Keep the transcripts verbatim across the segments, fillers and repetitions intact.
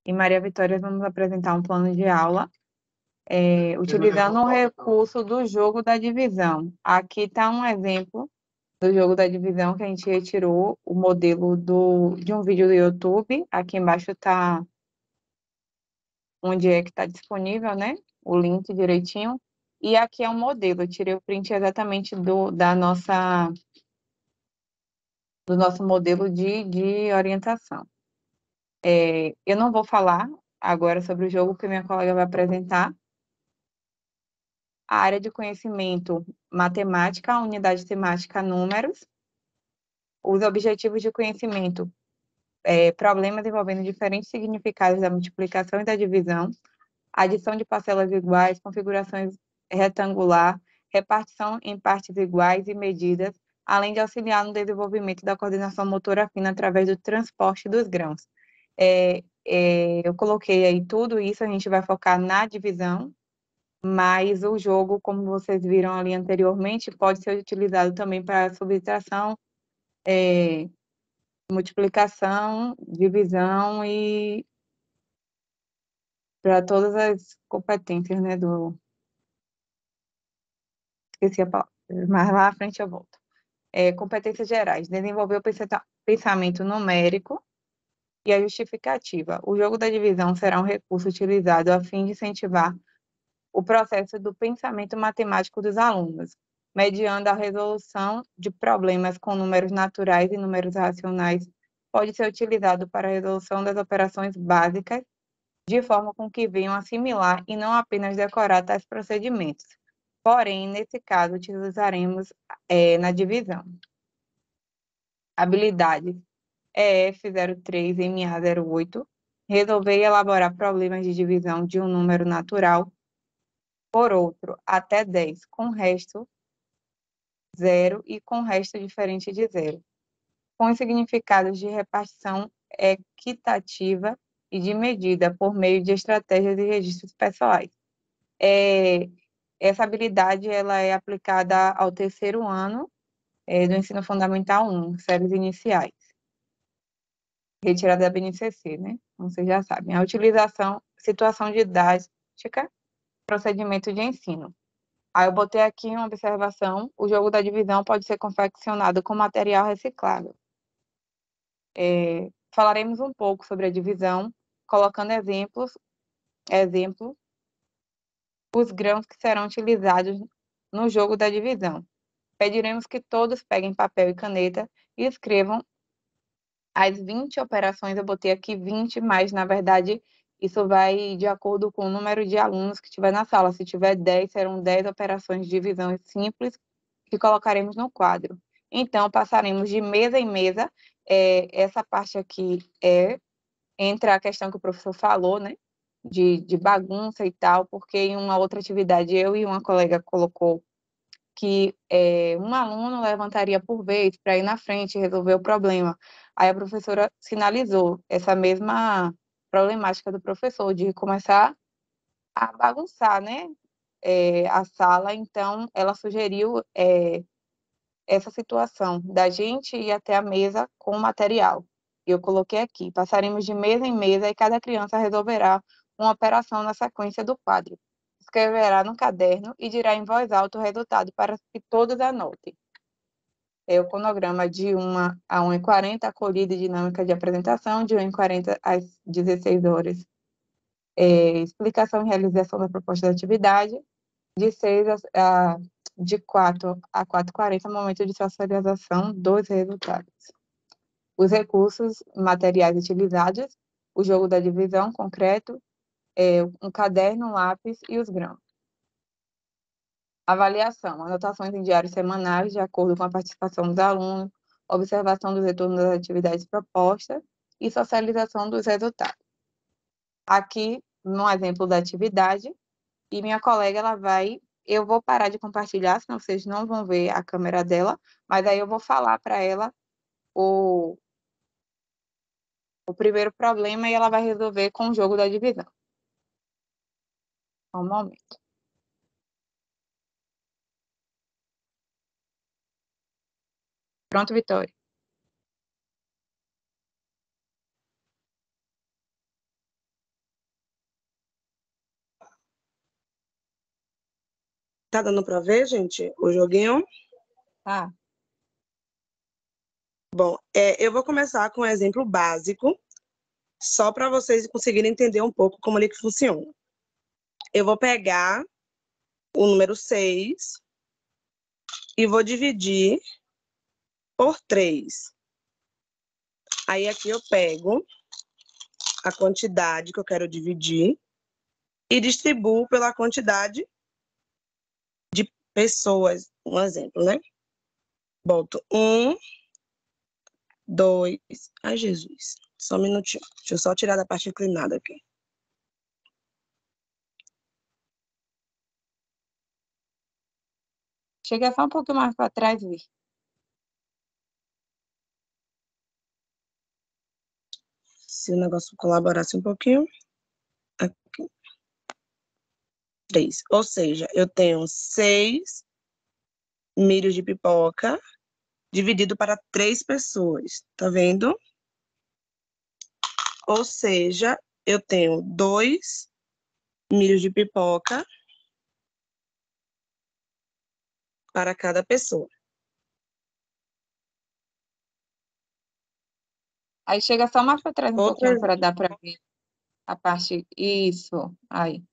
e Maria Vitória vamos apresentar um plano de aula, é, utilizando o recurso do jogo da divisão. Aqui está um exemplo do jogo da divisão que a gente retirou o modelo do, de um vídeo do YouTube. Aqui embaixo está onde é que está disponível, né? O link direitinho. E aqui é um modelo, eu tirei o print exatamente do, da nossa, do nosso modelo de, de orientação. É, eu não vou falar agora sobre o jogo que minha colega vai apresentar. A área de conhecimento matemática, a unidade temática números, os objetivos de conhecimento, é, problemas envolvendo diferentes significados da multiplicação e da divisão, adição de parcelas iguais, configurações retangular, repartição em partes iguais e medidas, além de auxiliar no desenvolvimento da coordenação motora fina através do transporte dos grãos. É, é, eu coloquei aí tudo isso, a gente vai focar na divisão, mas o jogo, como vocês viram ali anteriormente, pode ser utilizado também para subtração, é, multiplicação, divisão e para todas as competências, né, do... Esqueci a palavra, mas lá à frente eu volto. É, competências gerais, desenvolver o pensamento numérico e a justificativa. O jogo da divisão será um recurso utilizado a fim de incentivar o processo do pensamento matemático dos alunos, mediando a resolução de problemas com números naturais e números racionais, pode ser utilizado para a resolução das operações básicas, de forma com que venham assimilar e não apenas decorar tais procedimentos. Porém, nesse caso, utilizaremos é, na divisão. Habilidades E F zero três M A zero oito, resolver e elaborar problemas de divisão de um número natural por outro, até dez, com resto zero e com resto diferente de zero, com significados de repartição equitativa e de medida por meio de estratégias e registros pessoais. É, essa habilidade ela é aplicada ao terceiro ano é, do ensino fundamental um, séries iniciais, retirada da B N C C, né? Como vocês já sabem. A utilização, situação didática, procedimento de ensino. Aí eu botei aqui uma observação, o jogo da divisão pode ser confeccionado com material reciclável. É, falaremos um pouco sobre a divisão, colocando exemplos, exemplo, os grãos que serão utilizados no jogo da divisão. Pediremos que todos peguem papel e caneta e escrevam as vinte operações, eu botei aqui vinte, mas na verdade isso vai de acordo com o número de alunos que tiver na sala. Se tiver dez, serão dez operações de divisão simples que colocaremos no quadro. Então, passaremos de mesa em mesa. É, essa parte aqui é entra a questão que o professor falou, né? De, de bagunça e tal, porque em uma outra atividade eu e uma colega colocou que é, um aluno levantaria por vez para ir na frente e resolver o problema. Aí a professora sinalizou essa mesma problemática do professor, de começar a bagunçar, né, é, a sala. Então, ela sugeriu é, essa situação da gente ir até a mesa com o material. Eu coloquei aqui, passaremos de mesa em mesa e cada criança resolverá uma operação na sequência do quadro. Escreverá no caderno e dirá em voz alta o resultado para que todos anotem. É o cronograma de uma a uma e quarenta, acolhida e dinâmica de apresentação, de uma e quarenta às dezesseis horas. É, explicação e realização da proposta da atividade, de seis a, a de quatro a quatro e quarenta, momento de socialização dos resultados. Os recursos materiais utilizados, o jogo da divisão concreto, é, um caderno, um lápis e os grãos. Avaliação, anotações em diários semanais, de acordo com a participação dos alunos, observação dos retornos das atividades propostas e socialização dos resultados. Aqui, no exemplo da atividade, e minha colega, ela vai, eu vou parar de compartilhar, senão vocês não vão ver a câmera dela, mas aí eu vou falar para ela o, o primeiro problema e ela vai resolver com o jogo da divisão. Um momento. Pronto, Vitória. Tá dando para ver, gente, o joguinho? Tá. Bom, é, eu vou começar com um exemplo básico, só para vocês conseguirem entender um pouco como ele que funciona. Eu vou pegar o número seis e vou dividir por três. Aí aqui eu pego a quantidade que eu quero dividir e distribuo pela quantidade de pessoas. Um exemplo, né? Boto um, dois... Ai, Jesus. Só um minutinho. Deixa eu só tirar da parte inclinada aqui. Chega só um pouquinho mais para trás, Vi. Se o negócio colaborasse um pouquinho. Aqui. Três. Ou seja, eu tenho seis milhos de pipoca dividido para três pessoas. Tá vendo? Ou seja, eu tenho dois milhos de pipoca para cada pessoa. Aí chega só mais para trás um Outra, pouquinho para dar para ver a parte. Isso. Aí.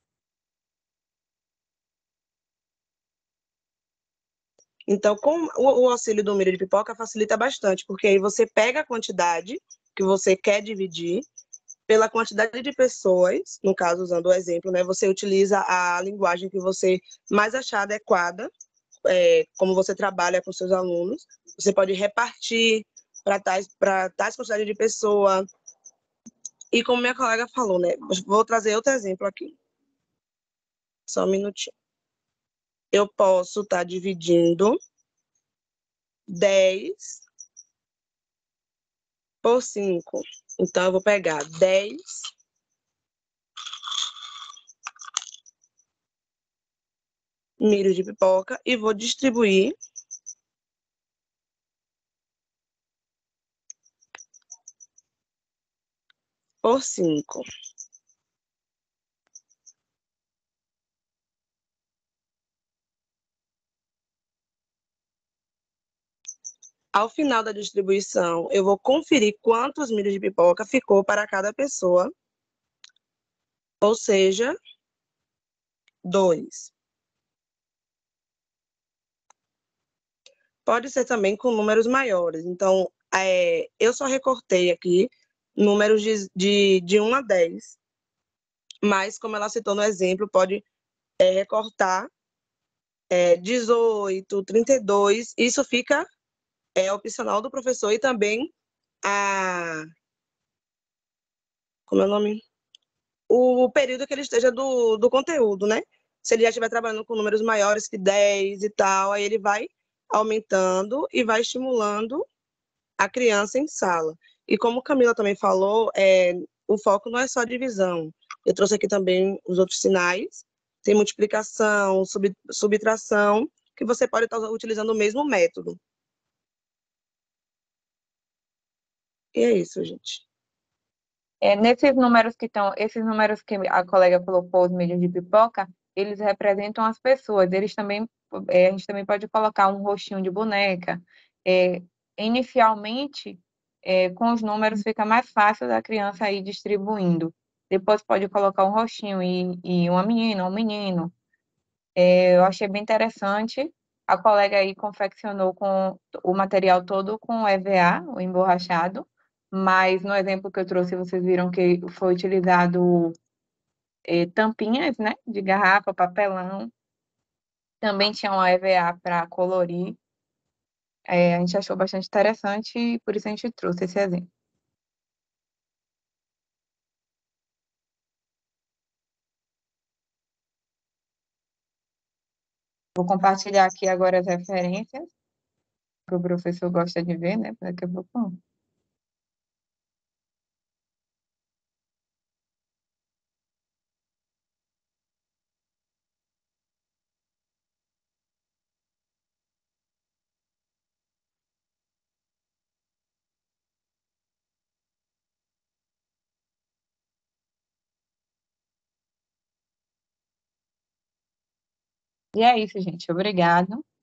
então, com o, o auxílio do milho de pipoca facilita bastante, porque aí você pega a quantidade que você quer dividir pela quantidade de pessoas, no caso, usando o exemplo, né? Você utiliza a linguagem que você mais achar adequada, é, como você trabalha com seus alunos. Você pode repartir para tais, para tais quantidade de pessoa. E como minha colega falou, né? Vou trazer outro exemplo aqui. Só um minutinho. Eu posso estar tá dividindo dez por cinco. Então, eu vou pegar dez milhos de pipoca e vou distribuir por cinco. Ao final da distribuição, eu vou conferir quantos milhos de pipoca ficou para cada pessoa. Ou seja, dois. Pode ser também com números maiores. Então, é, eu só recortei aqui números de, de, de um a dez. Mas, como ela citou no exemplo, pode é, recortar é, dezoito, trinta e dois. Isso fica é, opcional do professor e também a... Como é o nome? O período que ele esteja do, do conteúdo, né? Se ele já estiver trabalhando com números maiores que dez e tal, aí ele vai aumentando e vai estimulando a criança em sala. E como Camila também falou, é, o foco não é só a divisão. Eu trouxe aqui também os outros sinais. Tem multiplicação, sub, subtração, que você pode estar utilizando o mesmo método. E é isso, gente. É, nesses números que estão, esses números que a colega colocou, os milhos de pipoca, eles representam as pessoas. Eles também, é, a gente também pode colocar um rostinho de boneca. É, inicialmente, é, com os números fica mais fácil da criança ir distribuindo. Depois pode colocar um rostinho e, e uma menina, um menino. É, eu achei bem interessante. A colega aí confeccionou com o material todo com E V A, o emborrachado, mas no exemplo que eu trouxe, vocês viram que foi utilizado eh, tampinhas, né, de garrafa, papelão. Também tinha uma E V A para colorir. Eh, a gente achou bastante interessante e por isso a gente trouxe esse exemplo. Vou compartilhar aqui agora as referências que o professor gosta de ver, né? Daqui a pouco. E é isso, gente. Obrigado.